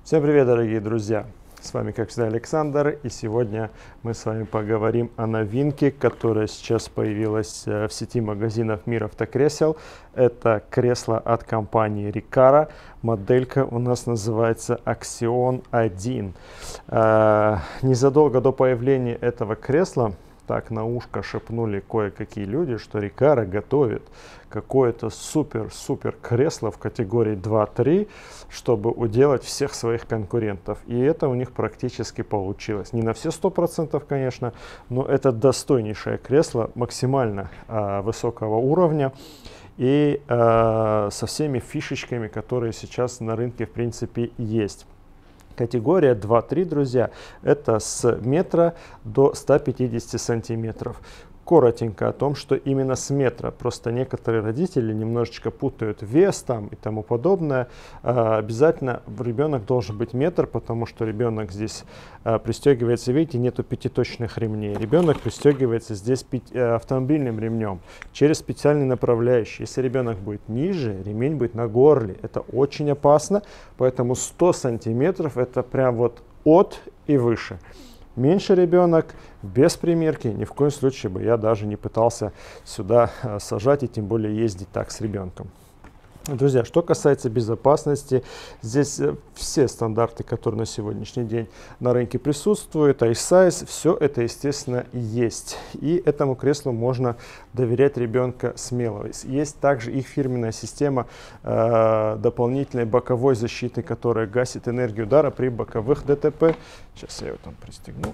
Всем привет, дорогие друзья! С вами, как всегда, Александр, и сегодня мы с вами поговорим о новинке, которая сейчас появилась в сети магазинов Мир Автокресел. Это кресло от компании Recaro. Моделька у нас называется Axion 1. Незадолго до появления этого кресла так на ушко шепнули кое-какие люди, что Recaro готовит какое-то супер-супер кресло в категории 2-3, чтобы уделать всех своих конкурентов. И это у них практически получилось. Не на все 100%, конечно, но это достойнейшее кресло, максимально высокого уровня и со всеми фишечками, которые сейчас на рынке в принципе есть. Категория 2-3, друзья, это с метра до 150 сантиметров. Коротенько о том, что именно с метра. Просто некоторые родители немножечко путают вес там и тому подобное. Обязательно ребенок должен быть метр, потому что ребенок здесь пристегивается, видите, нету пятиточных ремней. Ребенок пристегивается здесь автомобильным ремнем через специальный направляющий. Если ребенок будет ниже, ремень будет на горле. Это очень опасно, поэтому 100 сантиметров это прям вот от и выше. Меньше ребенок, без примерки, ни в коем случае бы я даже не пытался сюда сажать и тем более ездить так с ребенком. Друзья, что касается безопасности, здесь все стандарты, которые на сегодняшний день на рынке присутствуют, iSize, все это, естественно, есть. И этому креслу можно доверять ребенка смело. Есть также их фирменная система дополнительной боковой защиты, которая гасит энергию удара при боковых ДТП. Сейчас я его там пристегну.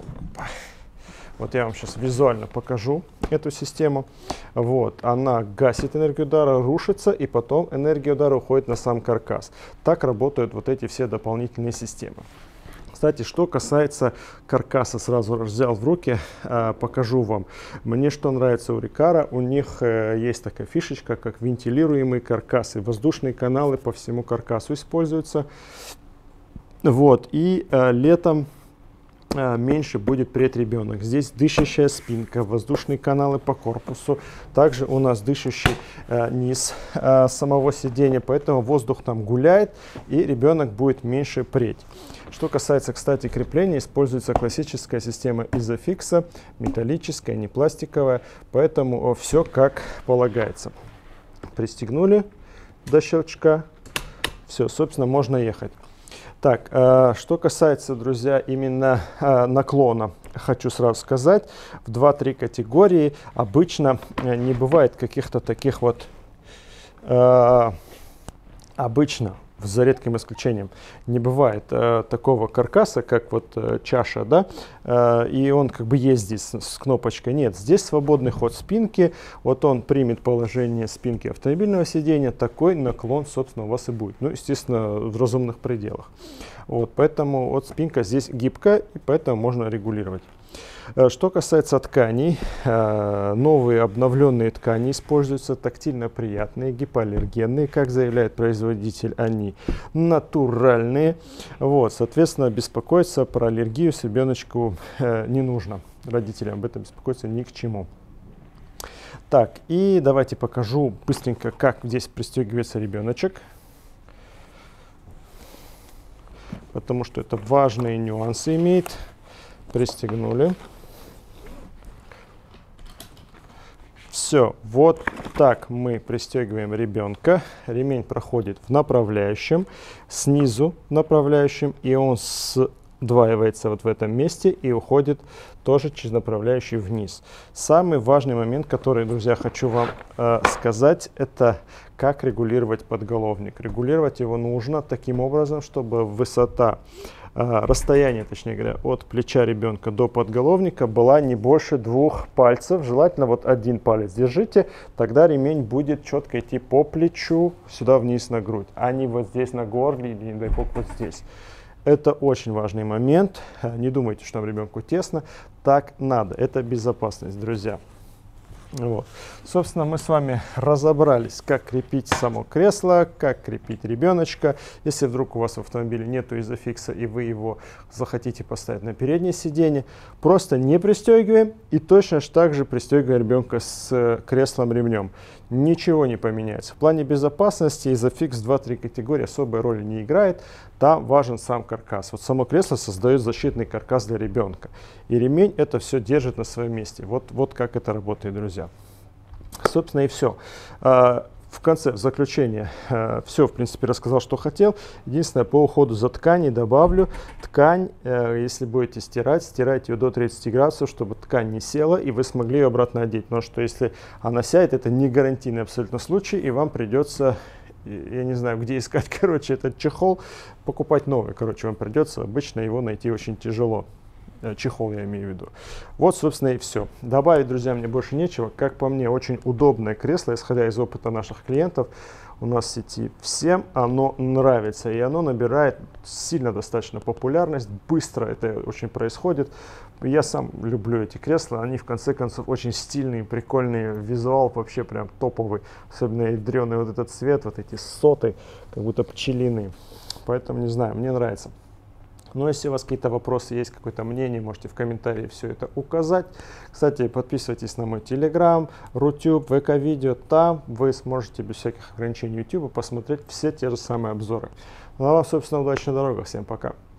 Вот я вам сейчас визуально покажу эту систему. Вот, она гасит энергию удара, рушится, и потом энергия удара уходит на сам каркас. Так работают вот эти все дополнительные системы. Кстати, что касается каркаса, сразу взял в руки, покажу вам. Мне что нравится у Recaro, у них есть такая фишечка, как вентилируемые каркасы. Воздушные каналы по всему каркасу используются. Вот, и летом меньше будет преть ребенок. Здесь дышащая спинка, воздушные каналы по корпусу. Также у нас дышащий низ самого сидения, поэтому воздух там гуляет и ребенок будет меньше преть. Что касается, кстати, крепления, используется классическая система изофикса, металлическая, не пластиковая, поэтому все как полагается. Пристегнули до щелчка, все, собственно, можно ехать. Так, что касается, друзья, именно наклона, хочу сразу сказать, в 2-3 категории обычно не бывает каких-то таких вот, обычно, за редким исключением, не бывает такого каркаса, как вот чаша, да, и он как бы есть здесь с кнопочкой. Нет, здесь свободный ход спинки, вот он примет положение спинки автомобильного сидения, такой наклон, собственно, у вас и будет. Ну, естественно, в разумных пределах. Вот, поэтому вот спинка здесь гибкая, и поэтому можно регулировать. Что касается тканей, новые обновленные ткани используются, тактильно приятные, гипоаллергенные, как заявляет производитель, они натуральные. Вот, соответственно, беспокоиться про аллергию с ребеночку не нужно. Родителям об этом беспокоиться ни к чему. Так, и давайте покажу быстренько, как здесь пристегивается ребеночек. Потому что это важные нюансы имеет. Пристегнули. Все, вот так мы пристегиваем ребенка. Ремень проходит в направляющем, снизу в направляющем, и он сдваивается вот в этом месте и уходит тоже через направляющий вниз. Самый важный момент, который, друзья, хочу вам сказать, это как регулировать подголовник. Регулировать его нужно таким образом, чтобы высота, расстояние, точнее говоря, от плеча ребенка до подголовника была не больше 2 пальцев. Желательно вот один палец держите, тогда ремень будет четко идти по плечу сюда вниз на грудь, а не вот здесь на горле или, не дай бог, вот здесь. Это очень важный момент. Не думайте, что там ребенку тесно. Так надо. Это безопасность, друзья. Вот. Собственно, мы с вами разобрались, как крепить само кресло, как крепить ребеночка. Если вдруг у вас в автомобиле нету изофикса и вы его захотите поставить на переднее сиденье, просто не пристегиваем и точно так же пристегиваем ребенка с креслом ремнем. Ничего не поменяется. В плане безопасности изофикс 2-3 категории особой роли не играет. Там важен сам каркас. Вот само кресло создает защитный каркас для ребенка. И ремень это все держит на своем месте. Вот как это работает, друзья. Собственно и все. В конце, в заключение, все, в принципе, рассказал, что хотел. Единственное, по уходу за тканью добавлю. Ткань, если будете стирать, стирайте ее до 30 градусов, чтобы ткань не села, и вы смогли ее обратно одеть. Потому что если она сядет, это не гарантийный абсолютно случай, и вам придется, я не знаю, где искать, короче, этот чехол, покупать новый. Короче, вам придется, обычно его найти очень тяжело. Чехол я имею в виду. Вот, собственно, и все. Добавить, друзья, мне больше нечего. Как по мне, очень удобное кресло, исходя из опыта наших клиентов у нас в сети. Всем оно нравится, и оно набирает сильно достаточно популярность. Быстро это очень происходит. Я сам люблю эти кресла. Они, в конце концов, очень стильные, прикольные. Визуал вообще прям топовый. Особенно ядреный вот этот цвет, вот эти соты, как будто пчелиные. Поэтому, не знаю, мне нравится. Но если у вас какие-то вопросы есть, какое-то мнение, можете в комментарии все это указать. Кстати, подписывайтесь на мой Telegram, Рутюб, ВК-видео. Там вы сможете без всяких ограничений YouTube посмотреть все те же самые обзоры. Ну а вам, собственно, удачной дороги. Всем пока.